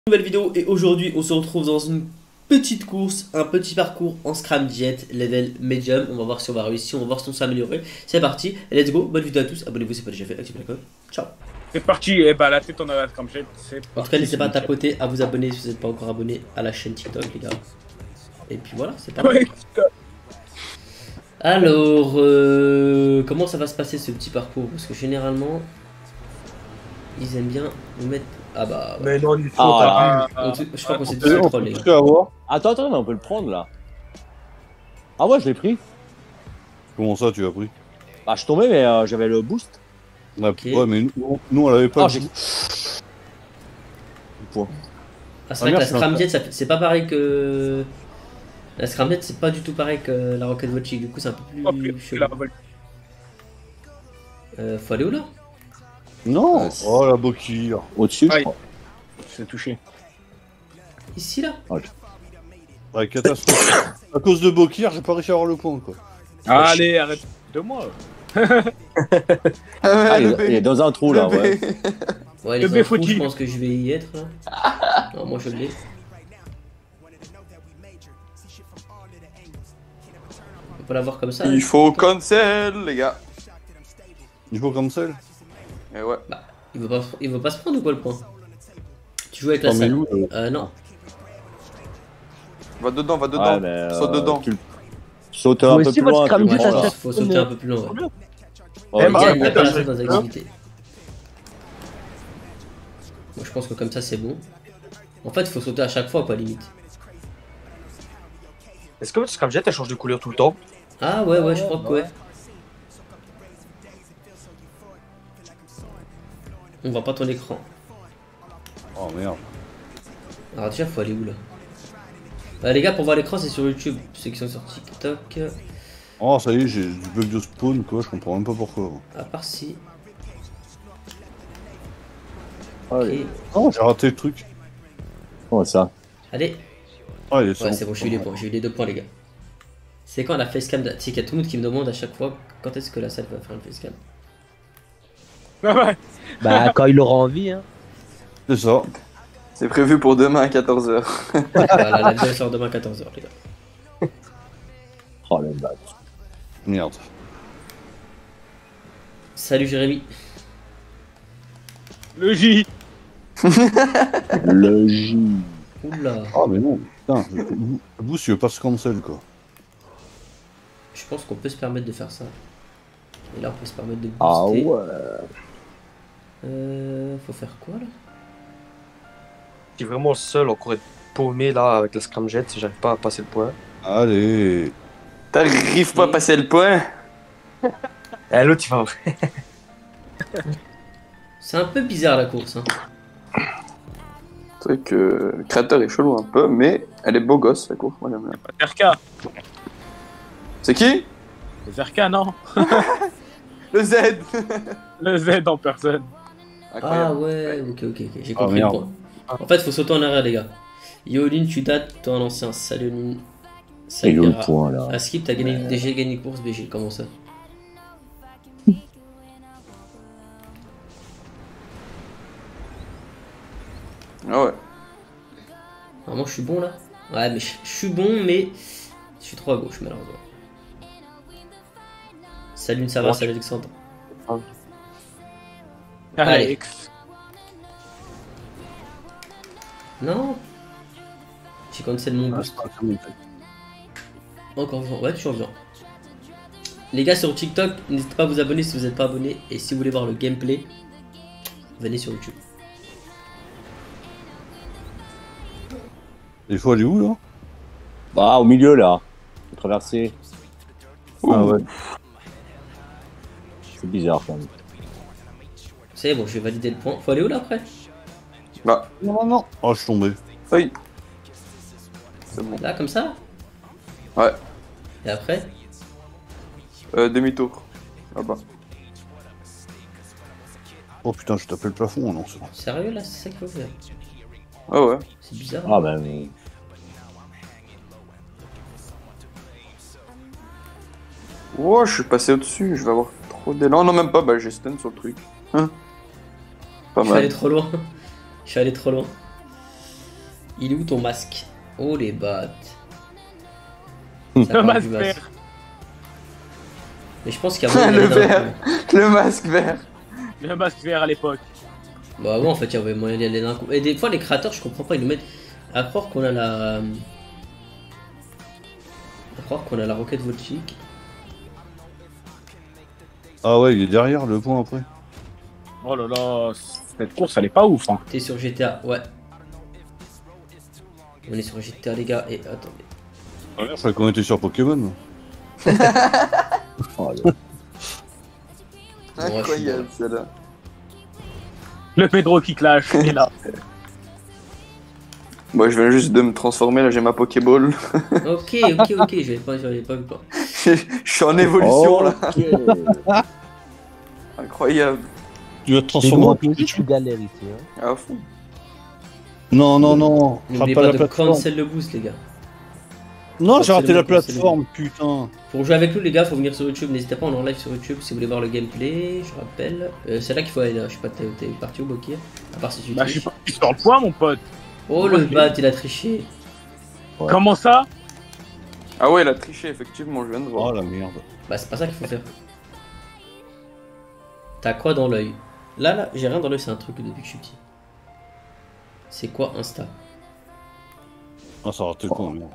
Nouvelle vidéo et aujourd'hui on se retrouve dans une petite course, un petit parcours en scramjet level medium. On va voir si on va réussir, on va voir si on s'est amélioré. C'est parti, let's go, bonne vidéo à tous, abonnez-vous si c'est pas déjà fait, activez la cloche, ciao. C'est parti, et bah la tête on a la scramjet, c'est parti. En tout cas n'hésitez pas à tapoter, à vous abonner si vous n'êtes pas encore abonné à la chaîne TikTok les gars. Et puis voilà, c'est parti. Ouais, Alors, comment ça va se passer ce petit parcours? Parce que généralement, ils aiment bien nous mettre... Ah bah... Ouais. Mais non, il faut Ah, Je crois qu'on s'est tous troll les gars. Attends, mais on peut le prendre là. Ah ouais, je l'ai pris. Comment ça, tu as pris? Bah, je tombais, mais j'avais le boost. Okay. Ouais, mais nous on l'avait pas. Ah, j'ai. Point. Ah, c'est vrai que la scramjet, c'est pas pareil que... La scramjet, c'est pas du tout pareil que la Rocket Watch, du coup c'est un peu plus chelou. Faut aller où là? Non. Oh la boquille. Au-dessus, je Aïe. crois. c'est touché. Ici là? Ouais, catastrophe. À cause de Bokir, j'ai pas réussi à avoir le point quoi. Allez, arrête de moi. Ah, il est dans un trou là, ouais. Ouais, Le les infos, foutu. je pense que je vais y être là. Non, moi je l'ai. On peut l'avoir comme ça. Il faut cancel, les gars. Il faut cancel. Et ouais. Bah, il veut pas se prendre ou quoi le point? Tu joues avec la mais salle? où, Non. Va dedans, va dedans. Ouais, mais, Saute dedans. Tu sautes un peu aussi, plus votre loin. scramjet, tu Ouais, vois, là. faut sauter un peu plus loin. Ouais. Ouais, Eh, Les bah, gars, il y a putain, pas je- ça dans les activités. Moi je pense que comme ça c'est bon. En fait, il faut sauter à chaque fois quoi, limite. Est-ce que votre scramjet elle change de couleur tout le temps? Ah ouais, je crois que ouais. On voit pas ton écran. Oh merde. Alors déjà, faut aller où là? Les gars, pour voir l'écran, c'est sur YouTube. Ceux qui sont sur TikTok, Oh ça y est, j'ai du bug de spawn quoi, je comprends même pas pourquoi. à part si. Allez. Ok. Oh, j'ai raté le truc. Comment ça? Allez. Ah, il est Ouais, c'est bon, j'ai eu les points. J'ai eu les 2 points, les gars. C'est quand la facecam. Tu sais qu'il y a tout le monde qui me demande à chaque fois quand est-ce que la salle va faire une facecam. Bah, quand il aura envie, hein. C'est ça. C'est prévu pour demain à 14h. Voilà, la vidéo sort demain à 14h, les gars. Oh le bâtard. Merde. Salut Jérémy. Le J. Le J. Oula. Ah mais non, putain. Vous, tu veux pas se cancel quoi. Je pense qu'on peut se permettre de faire ça. Et là, on peut se permettre de booster. Ah ouais. Faut faire quoi là? Je suis vraiment seul encore être paumé là avec la scramjet si j'arrive pas à passer le point. Allez. T'arrives pas à passer le point? Eh, l'autre, il va. C'est un peu bizarre la course. Hein. C'est vrai que le créateur est chelou un peu, mais elle est beau gosse, la course. Moi, j'aime bien. RK. C'est qui? Les RK, non. Le Z. Le Z en personne. Ah Incroyable. ouais, ok, j'ai Ah, compris le merde. point. En fait, faut sauter en arrière, les gars. Yoline, tu dates, toi un ancien. Salut Yoline. Et Salut le Vera. point là. À Skip, t'as gagné, déjà gagné course BG, comment ça? Ah ouais. Vraiment, je suis bon là? Ouais, mais je suis bon, mais je suis trop à gauche, malheureusement. Salut, ça va, Bon, salut Alexandre. Allez. Alex. Non! J'ai cancel mon boost. Encore vivant, ouais, toujours vivant. Les gars sur TikTok, n'hésitez pas à vous abonner si vous n'êtes pas abonné. Et si vous voulez voir le gameplay, venez sur YouTube. Il faut aller où là? Ah, au milieu là. Faut traverser. Ah ouais. C'est bizarre quand même. C'est bon, je vais valider le point. Faut aller où là après? Bah, Non. Oh, je suis tombé. oui. C'est bon. Là, comme ça? Ouais. Et après? Demi-tour. Là-bas. Oh putain, j'ai tapé le plafond, non, c'est bon. Sérieux là, c'est ça qu'il faut faire? Ah ouais. C'est bizarre. Ah ben. Mais... Oh, je suis passé au-dessus, je vais avoir trop d'élan. Non, même pas, bah j'ai stun sur le truc. Hein. Pas Je suis allé mal. trop loin. Je suis allé trop loin. Il est où ton masque? Oh les battes. Le Ça parle masque du vert. Mais je pense qu'il y a moyen Le d'aller dans vert. Le masque vert. Le masque vert à l'époque. Bah ouais, en fait, il y avait moyen d'y aller d'un coup. Et des fois, les créateurs, je comprends pas, ils nous mettent à croire qu'on a la. À croire qu'on a la roquette voltique. Ah ouais, il est derrière le point après. Oh là là, cette course elle est pas ouf. Hein. T'es sur GTA, ouais. On est sur GTA, les gars, et attendez. Je croyais qu'on était sur Pokémon. Oh, Bon, ouais, je suis Incroyable celle-là. Le Pedro qui clash, il est là. Moi je viens juste de me transformer, là j'ai ma Pokéball. Ok, j'avais pas vu quoi. Je suis en évolution là. Ok. Incroyable. Tu vas te C'est transformer gros, en tu Pikachu. galères ici. Hein. À fond. Non, non, non. N'oubliez Rate pas pas la de plateforme. cancel le boost, les gars. Non, j'ai raté la Cancel le plateforme, putain. Pour jouer avec nous, les gars, faut venir sur YouTube. N'hésitez pas, on est en live sur YouTube si vous voulez voir le gameplay. Je rappelle. C'est là qu'il faut aller là. Je sais pas, t'es parti où, Bokir? À part si tu Bah, je suis triches. pas sur le point, mon pote. Oh le bat, il a triché. Ouais. Comment ça? Ah ouais, il a triché, effectivement, je viens de Oh voir. la merde. Bah, c'est pas ça qu'il faut faire. T'as quoi dans l'œil? Là, j'ai rien dans l'œil, c'est un truc depuis que je suis petit. C'est quoi Insta? Ah, ça a raté le point, merde.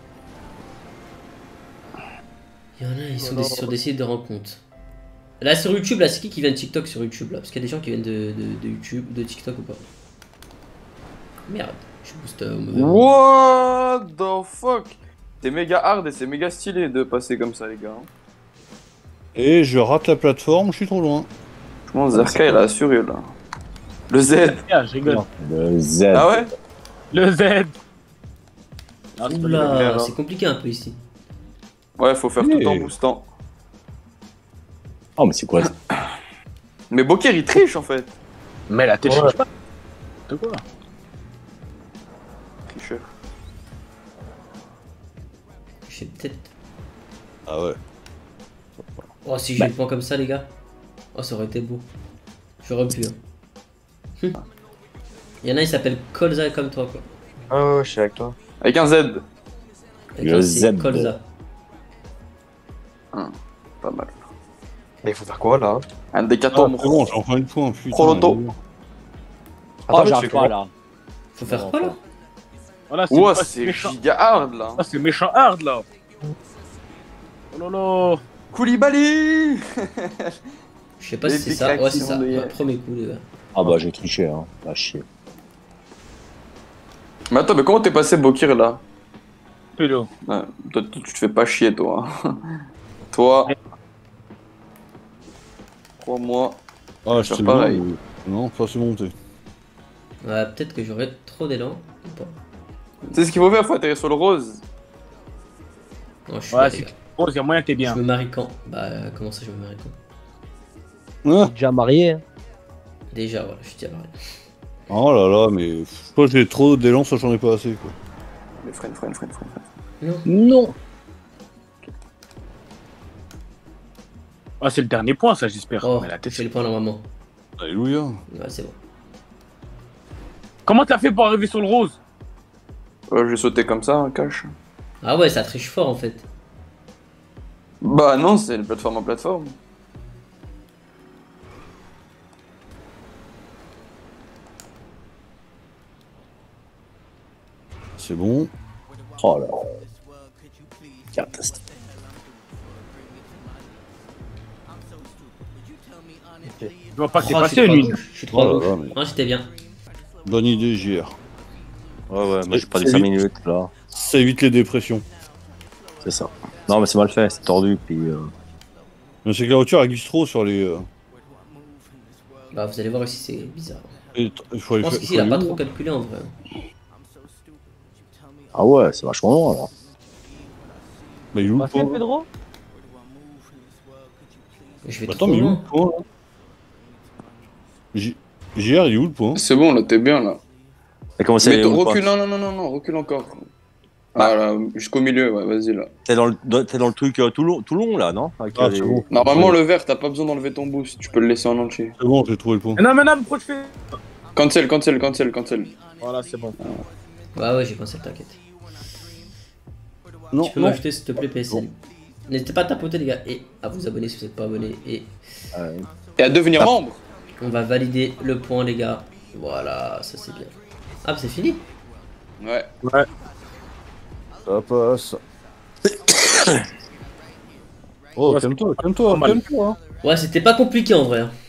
Il y en a, ils sont sur des sites de rencontres. Là, sur YouTube, là, c'est qui vient de TikTok sur YouTube là? Parce qu'il y a des gens qui viennent de YouTube, de TikTok ou pas? Merde, je booste au mauvais moment. What the fuck? C'est méga hard et c'est méga stylé de passer comme ça, les gars. Et je rate la plateforme, je suis trop loin. Franchement, Zerka il a assuré là. Le Z. Ah, je rigole. Le Z. Ah ouais? Le Z. Ah, c'est pas le Oula, bien, c'est compliqué un peu ici. Ouais, faut faire Oui. tout en boostant. Oh, mais c'est quoi ça? Mais Bokir il triche en fait. Mais la tête, Ouais. pas. De quoi? Tricheur. Je sais peut-être. Ah ouais. Oh, si j'ai le point comme ça, les gars. Oh, ça aurait été beau. J'aurais pu. Hein. Il y en a, il s'appelle Colza comme toi, quoi. Ah ouais, je suis avec toi. Avec un Z. Et Le toi, c'est Z. Colza. Pas mal. Mais il faut faire quoi là? Un Ah, décatombe. c'est bon, j'ai enfin une point, putain. Chronoto. Oh, mais tu j'arrive fais pas quoi? là. Faut faire quoi là? Voilà, Ouah, ah, c'est méchant. giga hard là. Ah, c'est méchant hard là. Oh là là. Koulibaly. Je sais pas Les si c'est ça. Ouais, c'est ça. déclarations de hier. Ouais, premier coup, les gars. Ah bah j'ai triché, hein. Ah chier. Mais attends, mais comment t'es passé Bokir là? Pédo. Ouais, toi, tu te fais pas chier toi. Toi. Crois-moi. Ah, Faire je pareil. bon, non, pas se monter. Ouais, peut-être que j'aurais trop d'élan ou pas. Tu sais ce qu'il faut faire? Faut atterrir sur le rose. Non, je suis Ouais, là, les c'est gars. bon, il y a moyen que t'es Je bien. me marie quand? Bah, comment ça, je me marie quand? Ah, Déjà marié. Hein. Déjà, voilà, je suis déjà marié. oh là là, mais je crois que j'ai trop d'élan, ça j'en ai pas assez quoi. Mais freine. Non. Non. Ah, c'est le dernier point, ça, j'espère. Oh, Mais la tête, j'ai le point normalement. Alléluia. Ouais, c'est bon. Comment t'as fait pour arriver sur le rose? Ouais, j'ai sauté comme ça, un cache. Ah ouais, ça triche fort en fait. Bah non, c'est une plateforme en plateforme. C'est bon. Oh là. Catastrophe. Je vois pas que t'es Oh, passé, lui. je suis trop à Oh là gauche. là, mais Non, j'étais bien. bonne idée, JR. Ouais, moi j'ai perdu C'est 5 vite. minutes là. Ça évite les dépressions. C'est ça. Non, mais c'est mal fait, c'est tordu. Puis. Mais c'est que la voiture elle glisse trop sur les. Bah, vous allez voir ici, c'est bizarre. Il faut Je aller pense faire. qu'ici, il a pas trop calculé en vrai. Ah ouais, c'est vachement loin là. Mais il est où le Pas fait, point Pedro? Je vais Bah, trop attends, mais il est où le loin. point là JR, il est où le point C'est bon, là, t'es bien là. Et comment c'est Mais où, recule, quoi non, recule encore. Ah là, jusqu'au milieu, ouais, vas-y là. T'es dans le truc tout long là, non? Avec, Ah, les- c'est bon. Normalement, le vert, t'as pas besoin d'enlever ton boost, tu peux le laisser en entier. C'est bon, j'ai trouvé le point. Non, mais non, pourquoi tu fais? Cancel. Voilà, c'est bon. Ouais, j'ai pensé, t'inquiète. Non, Tu peux non. m'ajouter s'il te plaît, PSN. N'hésitez pas à tapoter, les gars, et à vous abonner si vous n'êtes pas abonné. Et Et à devenir membre. on va valider le point, les gars. Voilà, ça c'est bien. Ah, bah, c'est fini. Ouais. Ça passe. Oh, Ouais, calme-toi, pas mal. calme-toi. Hein. Ouais, c'était pas compliqué en vrai. Hein.